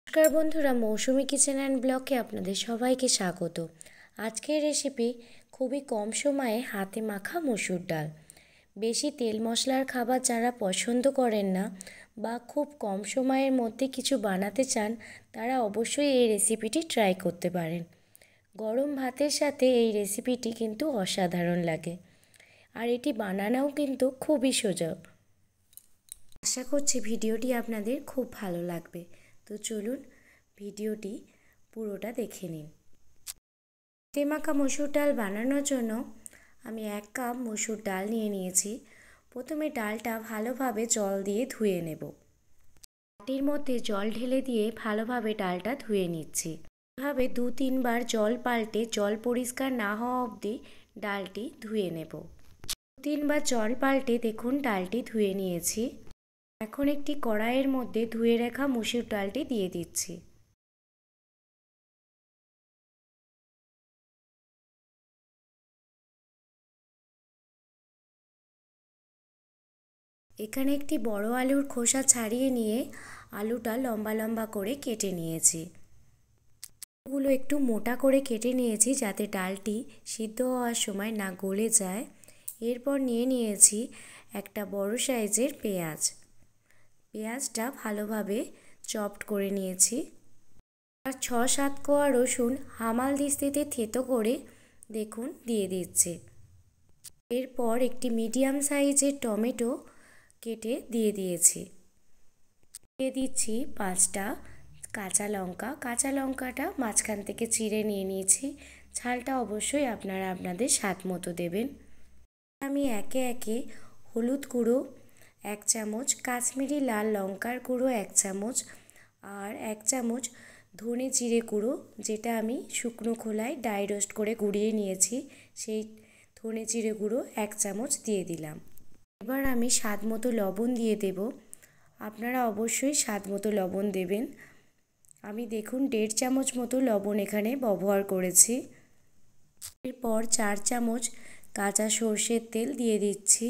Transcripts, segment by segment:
নমস্কার বন্ধুরা, মৌসুমি kitchen and ব্লগে আপনাদের সবাইকে স্বাগত। আজকের রেসিপি খুবই কম সময়ে হাতে মাখা মসুর ডাল। বেশি তেল মশলার খাবার যারা পছন্দ করেন না বা খুব কম সময়ের মধ্যে কিছু বানাতে চান, তারা অবশ্যই এই রেসিপিটি ট্রাই করতে পারেন। গরম ভাতের সাথে এই রেসিপিটি কিন্তু অসাধারণ লাগে, আর এটি বানানোও কিন্তু খুবই সোজা। আশা করছি ভিডিওটি আপনাদের খুব ভালো লাগবে। তো চলুন ভিডিওটি পুরোটা দেখে নিন। হাতে মাখা মসুর ডাল বানানোর জন্য আমি 1 কাপ মসুর ডাল নিয়ে নিয়েছি। প্রথমে ডালটা ভালোভাবে জল দিয়ে ধুয়ে নেব। বাটির মধ্যে জল ঢেলে দিয়ে ভালোভাবে ডালটা ধুয়ে নিচ্ছি। এভাবে 2-3 বার জল পাল্টে জল পরিষ্কার না হওয়া অবধি ডালটি ধুয়ে নেব। 2-3 বার জল পাল্টে দেখুন ডালটি ধুয়ে নিয়েছি। এখন একটি কড়াইয়ের মধ্যে ধুয়ে রাখা মসুর ডালটি দিয়ে দিচ্ছি। এখানে একটি বড় আলুর খোসা ছাড়িয়ে নিয়ে আলুটা লম্বা লম্বা করে কেটে নিয়েছি। আলুগুলো একটু মোটা করে কেটে নিয়েছি যাতে ডালটি সিদ্ধ হওয়ার সময় না গলে যায়। এরপর নিয়ে নিয়েছি একটা বড় সাইজের পেঁয়াজ। পেঁয়াজটা ভালোভাবে চপড করে নিয়েছি। আর 6-7 কোয়া রসুন হামাল দিস্তিতে থেতো করে দেখুন দিয়ে দিচ্ছি। এরপর একটি মিডিয়াম সাইজের টমেটো কেটে দিয়ে দিয়েছি। দিয়ে দিচ্ছি 5টা কাঁচা লঙ্কা। কাঁচা লঙ্কাটা মাঝখান থেকে চিড়ে নিয়ে নিয়েছি। ঝালটা অবশ্যই আপনারা আপনাদের স্বাদ মতো দেবেন। আমি একে একে হলুদ গুঁড়ো 1 চামচ, কাশ্মীরি লাল লঙ্কার গুঁড়ো 1 চামচ আর 1 চামচ ধনে জিরে গুঁড়ো, যেটা আমি শুকনো খোলায় ড্রাই রোস্ট করে গুঁড়িয়ে নিয়েছি, সেই ধনে জিরে গুঁড়ো 1 চামচ দিয়ে দিলাম। এবার আমি স্বাদ মতো লবণ দিয়ে দেব। আপনারা অবশ্যই স্বাদ মতো লবণ দেবেন। আমি দেখুন 1.5 চামচ মতো লবণ এখানে ব্যবহার করেছি। এরপর 4 চামচ কাঁচা সর্ষের তেল দিয়ে দিচ্ছি।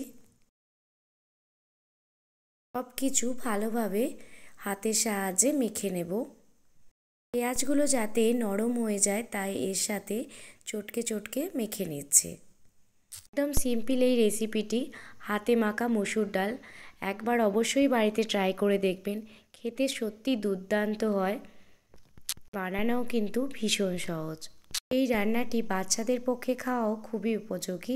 সব কিছু ভালোভাবে হাতের সাহায্যে মেখে নেব। পেঁয়াজগুলো যাতে নরম হয়ে যায় তাই এর সাথে চটকে চটকে মেখে নিচ্ছি। একদম সিম্পল এই রেসিপিটি, হাতে মাখা মসুর ডাল। একবার অবশ্যই বাড়িতে ট্রাই করে দেখবেন। খেতে সত্যি দুর্দান্ত হয়, বানানোও কিন্তু ভীষণ সহজ। এই রান্নাটি বাচ্চাদের পক্ষে খাওয়াও খুবই উপযোগী।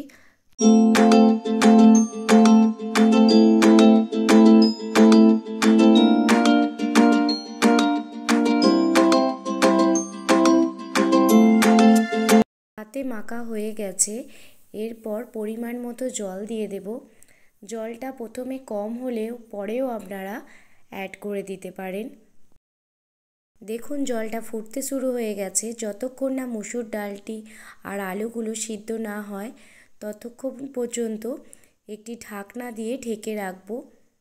হাতে মাখা হয়ে গেছে। এরপর পরিমাণ মতো জল দিয়ে দেব। জলটা প্রথমে কম হলেও পরেও আপনারা অ্যাড করে দিতে পারেন। দেখুন জলটা ফুটতে শুরু হয়ে গেছে। যতক্ষণ না মসুর ডালটি আর আলুগুলো সিদ্ধ না হয় ততক্ষণ পর্যন্ত একটি ঢাকনা দিয়ে ঢেকে রাখবো।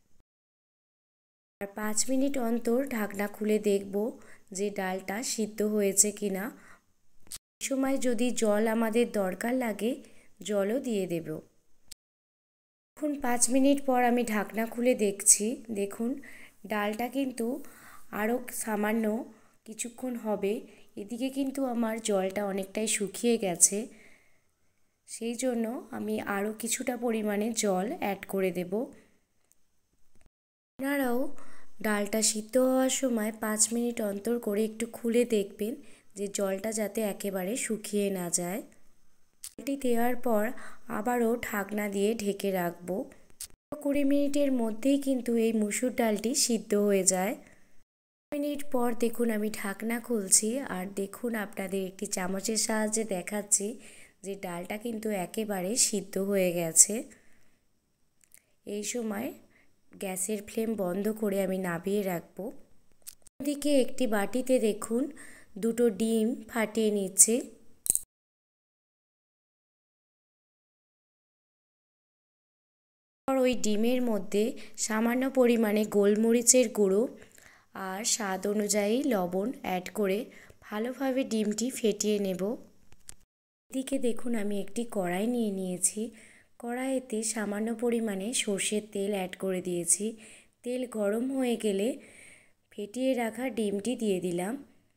আর 5 মিনিট অন্তর ঢাকনা খুলে দেখব যে ডালটা সিদ্ধ হয়েছে কিনা। এই সময় যদি জল আমাদের দরকার লাগে জলও দিয়ে দেব। এখন 5 মিনিট পর আমি ঢাকনা খুলে দেখছি। দেখুন ডালটা কিন্তু আরও সামান্য কিছুক্ষণ হবে। এদিকে কিন্তু আমার জলটা অনেকটাই শুকিয়ে গেছে, সেই জন্য আমি আরও কিছুটা পরিমাণে জল অ্যাড করে দেব। আপনারাও ডালটা সিদ্ধ হওয়ার সময় 5 মিনিট অন্তর করে একটু খুলে দেখবেন যে জলটা যাতে একেবারে শুকিয়ে না যায়। জলটি দেওয়ার পর আবারও ঢাকনা দিয়ে ঢেকে রাখবো। 20 মিনিটের মধ্যেই কিন্তু এই মসুর ডালটি সিদ্ধ হয়ে যায়। মিনিট পর দেখুন আমি ঢাকনা খুলছি আর দেখুন আপনাদের একটি চামচের সাহায্যে দেখাচ্ছি যে ডালটা কিন্তু একেবারে সিদ্ধ হয়ে গেছে। এই সময় গ্যাসের ফ্লেম বন্ধ করে আমি নামিয়ে রাখবো। ওদিকে একটি বাটিতে দেখুন 2টো ডিম ফাটিয়ে নিচ্ছি। আর ওই ডিমের মধ্যে সামান্য পরিমাণে গোলমরিচের গুঁড়ো আর স্বাদ অনুযায়ী লবণ অ্যাড করে ভালোভাবে ডিমটি ফেটিয়ে নেব। এদিকে দেখুন আমি একটি কড়াই নিয়ে নিয়েছি। কড়াইতে সামান্য পরিমাণে সর্ষের তেল অ্যাড করে দিয়েছি। তেল গরম হয়ে গেলে ফেটিয়ে রাখা ডিমটি দিয়ে দিলাম।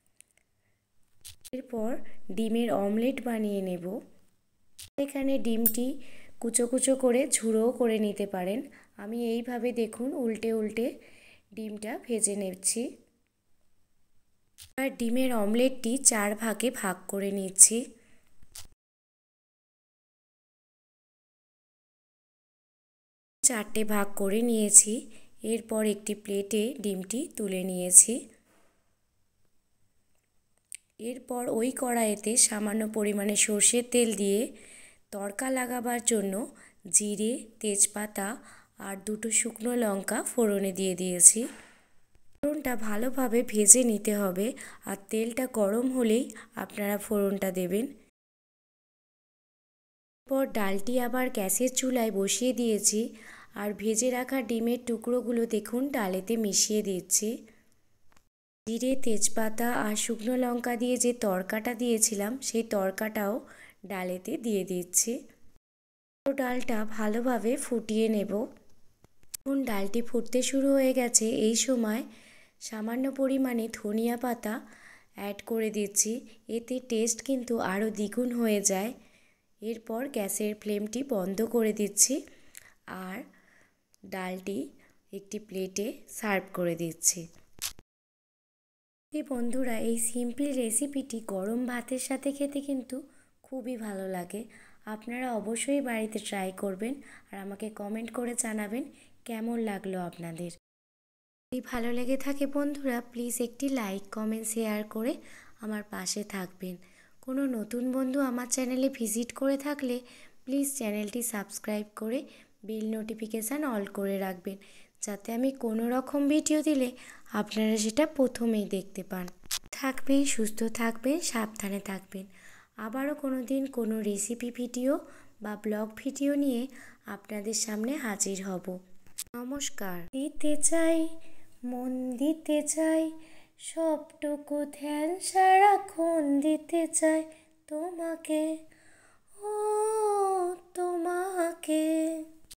এরপর ডিমের অমলেট বানিয়ে নেব। এখানে ডিমটি কুচো কুচো করে ঝুড়োও করে নিতে পারেন। আমি এইভাবে দেখুন উল্টে উল্টে ডিমটা ভেজে নিচ্ছি। আর ডিমের অমলেটটি 4 ভাগে ভাগ করে নিচ্ছি। 4টে ভাগ করে নিয়েছি। এরপর একটি প্লেটে ডিমটি তুলে নিয়েছি। এরপর ওই কড়াইতে সামান্য পরিমাণে সর্ষের তেল দিয়ে তড়কা লাগাবার জন্য জিরে, তেজপাতা আর 2টো শুকনো লঙ্কা ফোড়নে দিয়ে দিয়েছি। ফোড়নটা ভালোভাবে ভেজে নিতে হবে, আর তেলটা গরম হলেই আপনারা ফোড়নটা দেবেন। এরপর ডালটি আবার গ্যাসের চুলায় বসিয়ে দিয়েছি, আর ভেজে রাখা ডিমের টুকরোগুলো দেখুন ডালেতে মিশিয়ে দিচ্ছি। জিরে, তেজপাতা আর শুকনো লঙ্কা দিয়ে যে তড়কাটা দিয়েছিলাম সেই তড়কাটাও ডালেতে দিয়ে দিচ্ছি। ডালটা ভালোভাবে ফুটিয়ে নেব। এখন ডালটি ফুটতে শুরু হয়ে গেছে। এই সময় সামান্য পরিমাণে ধনিয়া পাতা অ্যাড করে দিচ্ছি, এতে টেস্ট কিন্তু আরও দ্বিগুণ হয়ে যায়। এরপর গ্যাসের ফ্লেমটি বন্ধ করে দিচ্ছি, আর ডালটি একটি প্লেটে সার্ভ করে দিচ্ছি। বন্ধুরা, এই সিম্পল রেসিপিটি গরম ভাতের সাথে খেতে কিন্তু খুবই ভালো লাগে। আপনারা অবশ্যই বাড়িতে ট্রাই করবেন, আর আমাকে কমেন্ট করে জানাবেন কেমন লাগলো আপনাদের। যদি ভালো লেগে থাকে বন্ধুরা, প্লিজ একটি লাইক, কমেন্ট, শেয়ার করে আমার পাশে থাকবেন। কোনো নতুন বন্ধু আমার চ্যানেলে ভিজিট করে থাকলে প্লিজ চ্যানেলটি সাবস্ক্রাইব করে বেল নোটিফিকেশান অল করে রাখবেন, যাতে আমি কোনো রকম ভিডিও দিলে আপনারা সেটা প্রথমেই দেখতে পান। থাকবেন, সুস্থ থাকবেন, সাবধানে থাকবেন। আবারও কোনো দিন কোনো রেসিপি ভিডিও বা ব্লগ ভিডিও নিয়ে আপনাদের সামনে হাজির হব। নমস্কার। দিতে চাই, মন দিতে চাই, সবটুকু ধ্যান সারাক্ষণ দিতে চাই তোমাকে, ও তোমাকে।